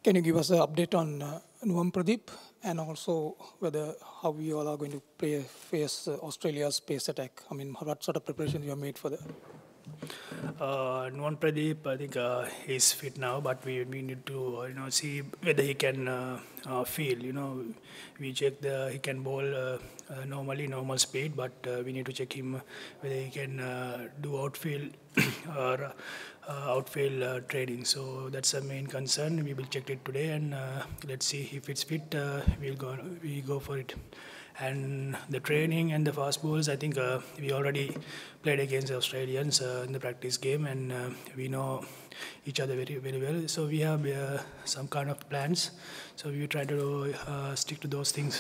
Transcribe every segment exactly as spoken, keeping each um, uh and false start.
Can you give us an update on uh, Nuwan Pradeep and also whether how we all are going to play face uh, Australia's pace attack? I mean, what sort of preparation you have made for that? Uh, Nuwan Pradeep, I think uh, he's fit now, but we, we need to uh, you know see whether he can uh, uh, feel. You know, we check the he can bowl uh, uh, normally normal speed, but uh, we need to check him whether he can uh, do outfield or uh, outfield uh, training. So that's the main concern. We will check it today, and uh, let's see if it's fit. Uh, we'll go we go for it. And the training and the fast balls, I think uh, we already played against the Australians uh, in the practice game, and uh, we know each other very, very well. So we have uh, some kind of plans. So we try to uh, stick to those things.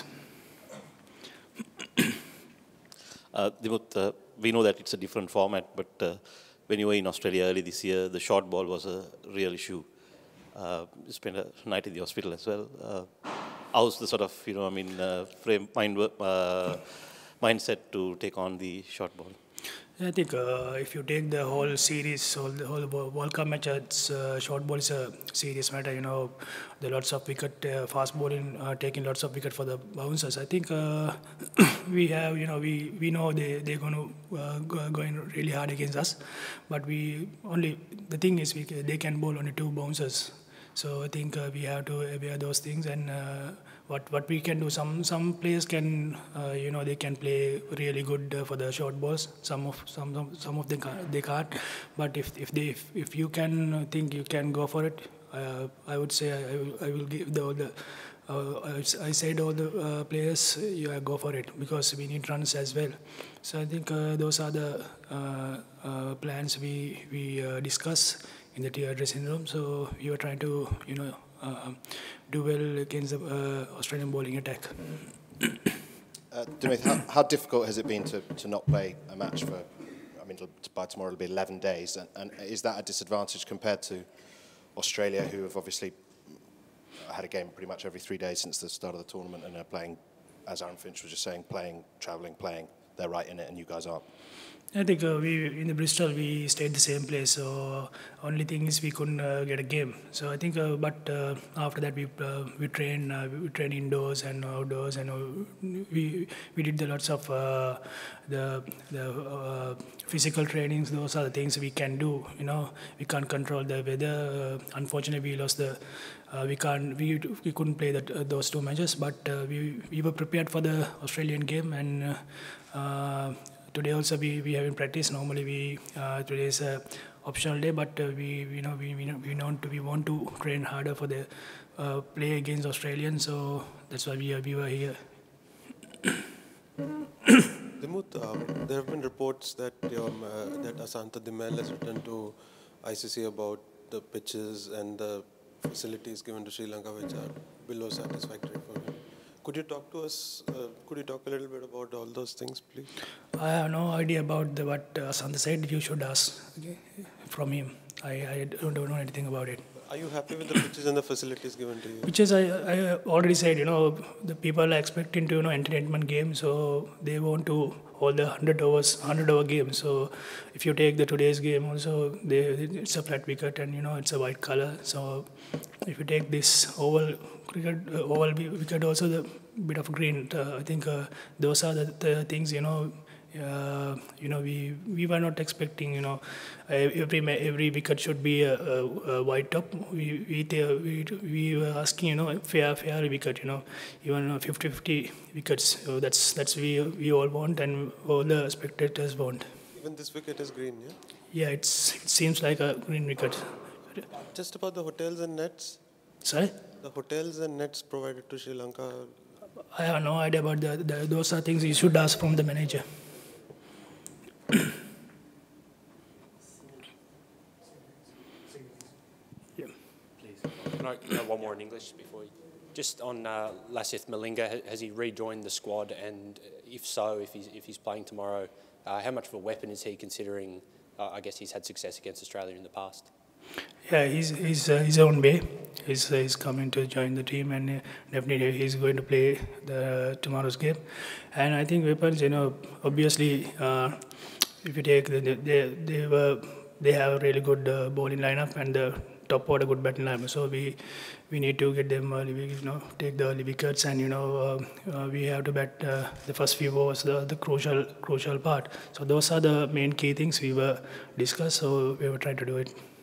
uh, Dimuth, uh, we know that it's a different format, but uh, when you were in Australia early this year, the short ball was a real issue. Uh, you spent a night in the hospital as well. Uh, how's the sort of, you know, I mean, uh, frame mind, uh, mindset to take on the short ball? I think uh, if you take the whole series, all the whole World Cup match, it's, uh, short ball is a serious matter. You know, there are lots of wicket, uh, fast bowling, uh, taking lots of wicket for the bouncers. I think uh, we have, you know, we, we know they they're going to uh, go, going really hard against us, but we only the thing is we they can bowl only two bouncers. So I think uh, we have to aware those things, and uh, what what we can do. Some some players can, uh, you know, they can play really good uh, for the short balls. Some of some some, some of them can't, they can't. But if if they if, if you can think you can go for it, uh, I would say I, I will I will give the all the. Uh, I said all the uh, players, you uh, go for it because we need runs as well. So I think uh, those are the uh, uh, plans we we uh, discuss in the tier dressing room. So we were trying to, you know, uh, do well against the uh, Australian bowling attack. uh, Dimuth, how, how difficult has it been to, to not play a match for, I mean, by tomorrow it'll be eleven days, and, and is that a disadvantage compared to Australia, who have obviously had a game pretty much every three days since the start of the tournament and are playing, as Aaron Finch was just saying, playing, travelling, playing, they're right in it and you guys aren't? I think uh, we in the Bristol we stayed the same place. So only thing is we couldn't uh, get a game. So I think, uh, but uh, after that we uh, we train uh, we train indoors and outdoors, and uh, we we did the lots of uh, the the uh, physical trainings. Those are the things we can do. You know, we can't control the weather. Uh, unfortunately, we lost the. Uh, we can't. We we couldn't play that uh, those two matches, but uh, we we were prepared for the Australian game, and. Uh, uh, Today also we, we have in practice. Normally we uh, today is a optional day, but uh, we we know we we know, we want to we want to train harder for the uh, play against Australians. So that's why we are, we were here. Dimuth, um, there have been reports that um, uh, that Asantha Dimel has written to I C C about the pitches and the facilities given to Sri Lanka, which are below satisfactory for him. Could you talk to us, uh, could you talk a little bit about all those things, please? I have no idea about the, what uh, Asantha said. You should ask okay, from him. I, I don't, don't know anything about it. Are you happy with the pitches and the facilities given to you? Pitches, I, I already said, you know, the people are expecting to, you know, entertainment games, so they want to hold the one hundred overs, one hundred over game. So if you take the today's game also, they, it's a flat wicket and, you know, it's a white color. So if you take this oval cricket, uh, oval wicket also, the bit of green, uh, I think uh, those are the, the things, you know, Uh, you know, we we were not expecting, you know, every every wicket should be a, a, a white top. We we, we we were asking, you know, fair fair wicket, you know, even fifty fifty wickets. So that's that's we we all want, and all the spectators want. Even this wicket is green, yeah. Yeah, it's it seems like a green wicket. Just about the hotels and nets. Sorry. The hotels and nets provided to Sri Lanka. I have no idea about the, the those are things you should ask from the manager. Yeah. Please. Can I uh, one more in English before you? Just on uh, Lasith Malinga, has he rejoined the squad? And if so, if he's if he's playing tomorrow, uh, how much of a weapon is he? Considering, uh, I guess he's had success against Australia in the past. Yeah, he's he's uh, his own way. He's uh, he's coming to join the team, and uh, definitely he's going to play the tomorrow's game. And I think weapons, you know, obviously. Uh, If you take the, they they were they have a really good uh, bowling lineup, and the top order, good batting lineup. So we we need to get them early, you know, take the early wickets, and you know uh, uh, we have to bat uh, the first few overs, the, the crucial crucial part. So those are the main key things we were discussed. So we were trying to do it.